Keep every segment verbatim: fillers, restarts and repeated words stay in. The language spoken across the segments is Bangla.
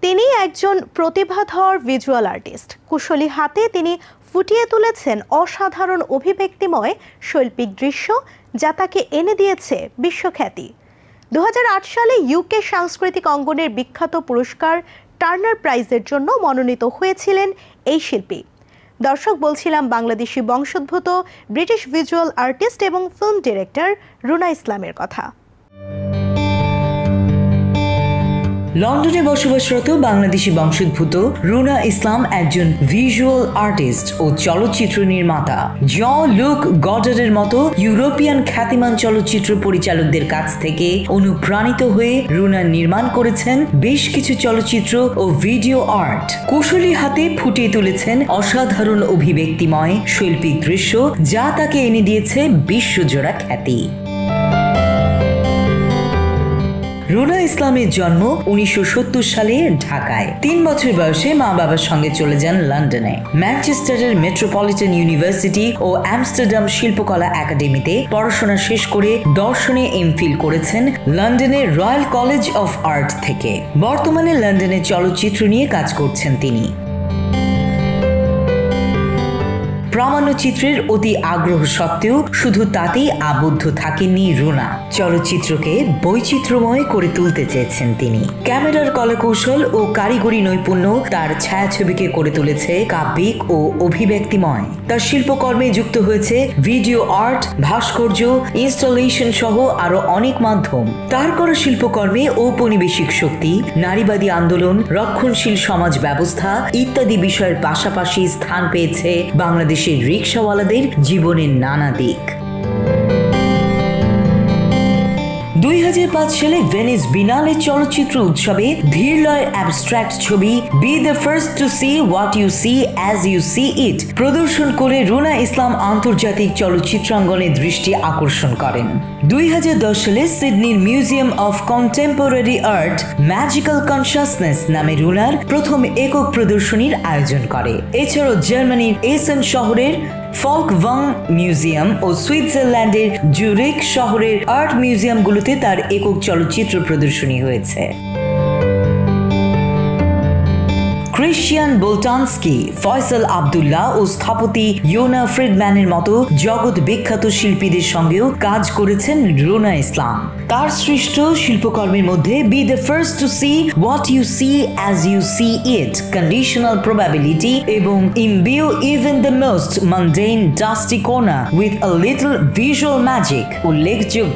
তিনি একজন প্রতিভাধর ভিজুয়াল আর্টিস্ট। কুশলী হাতে তিনি ফুটিয়ে তুলেছেন অসাধারণ অভিব্যক্তিময় শৈল্পিক দৃশ্য, যা তাকে এনে দিয়েছে বিশ্বখ্যাতি। দু হাজার আট সালে ইউকে সাংস্কৃতিক অঙ্গনের বিখ্যাত পুরস্কার টার্নার প্রাইজের জন্য মনোনীত হয়েছিলেন এই শিল্পী। দর্শক, বলছিলাম বাংলাদেশি বংশোদ্ভূত ব্রিটিশ ভিজুয়াল আর্টিস্ট এবং ফিল্ম ডিরেক্টর রুনা ইসলামের কথা। লন্ডনে বসবাসরত বাংলাদেশি বংশোদ্ভূত রুনা ইসলাম একজন ভিজুয়াল আর্টিস্ট ও চলচ্চিত্র নির্মাতা। জ লুক গডারের মতো ইউরোপিয়ান খ্যাতিমান চলচ্চিত্র পরিচালকদের কাছ থেকে অনুপ্রাণিত হয়ে রুনা নির্মাণ করেছেন বেশ কিছু চলচ্চিত্র ও ভিডিও আর্ট। কুশলী হাতে ফুটিয়ে তুলেছেন অসাধারণ অভিব্যক্তিময় শৈল্পিক দৃশ্য, যা তাকে এনে দিয়েছে বিশ্বজোড়া খ্যাতি। রুনা ইসলামের জন্ম উনিশশো সত্তর সালে ঢাকায়। তিন বছর বয়সে মা বাবার সঙ্গে চলে যান লন্ডনে। ম্যানচেস্টারের মেট্রোপলিটন ইউনিভার্সিটি ও আমস্টারডাম শিল্পকলা একাডেমিতে পড়াশোনা শেষ করে দর্শনে এমফিল করেছেন লন্ডনের রয়্যাল কলেজ অফ আর্ট থেকে। বর্তমানে লন্ডনে চলচ্চিত্র নিয়ে কাজ করছেন তিনি। প্রামাণ্যচিত্রের অতি আগ্রহ সত্ত্বেও শুধু তাতেই আবদ্ধ থাকেননি রুনা। চলচ্চিত্রকে বৈচিত্র্যময় করে তুলতে চেয়েছেন তিনি। ক্যামেরার কলাকৌশল ও কারিগরি নৈপুণ্য তার ছায়াছবিকে করে তুলেছে কাব্যিক ও অভিব্যক্তিময়। তার শিল্পকর্মে যুক্ত হয়েছে ভিডিও আর্ট, ভাস্কর্য, ইনস্টলেশন সহ আরো অনেক মাধ্যম। তার করা শিল্পকর্মে ঔপনিবেশিক শক্তি, নারীবাদী আন্দোলন, রক্ষণশীল সমাজ ব্যবস্থা ইত্যাদি বিষয়ের পাশাপাশি স্থান পেয়েছে বাংলাদেশ রিকশাওয়ালাদের জীবনের নানা দিক। দুই হাজার পাঁচ সালে ভেনিস বিনালে চলচ্চিত্র উৎসবে ধীরলয়ের অ্যাবস্ট্রাক্ট ছবি be the first to see what you see as you see it প্রদর্শন করে রুনা ইসলাম আন্তর্জাতিক চলচ্চিত্রাঙ্গনে দৃষ্টি আকর্ষণ করেন। দুই হাজার দশ সালে সিডনির museum of contemporary art magical consciousness নামে রুনার প্রথম একক প্রদর্শনীর আয়োজন করে। এছাড়াও জার্মানির এসেন শহরের ফল্কওয়াং মিউজিয়াম ও সুইজারল্যান্ডের জুরিক শহরের আর্ট মিউজিয়ামগুলোতে তার একক চলচ্চিত্র প্রদর্শনী হয়েছে। ক্রিশ্চিয়ান বোলটানস্কি, ফয়সাল আবদুল্লাহ ও স্থপতি ইয়োনা ফ্রিডম্যানের মতো জগৎ বিখ্যাত শিল্পীদের সঙ্গেও কাজ করেছেন রুনা ইসলাম। তার সৃষ্ট শিল্পকর্মের মধ্যে be the first to see what you see as you see it, conditional probability এবং imbue even the most mundane dusty corner with a little visual magic উল্লেখযোগ্য।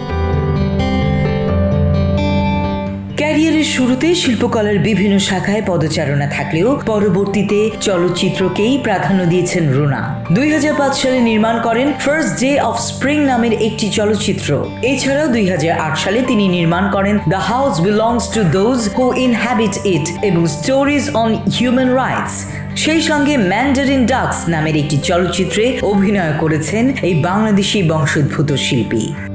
ক্যারিয়ারের শুরুতে শিল্পকলার বিভিন্ন শাখায় পদচারণা থাকলেও পরবর্তীতে চলচ্চিত্রকেই প্রাধান্য দিয়েছেন রুনা। দুই হাজার পাঁচ সালে নির্মাণ করেন ফার্স্ট ডে অফ স্প্রিং নামের একটি চলচ্চিত্র। এছাড়াও দুই হাজার আট সালে তিনি নির্মাণ করেন the house belongs to those who inhabit it এবং স্টোরিজ অন হিউম্যান রাইটস। সেই সঙ্গে ম্যান্ডারিন ডাকস নামের একটি চলচ্চিত্রে অভিনয় করেছেন এই বাংলাদেশি বংশোদ্ভূত শিল্পী।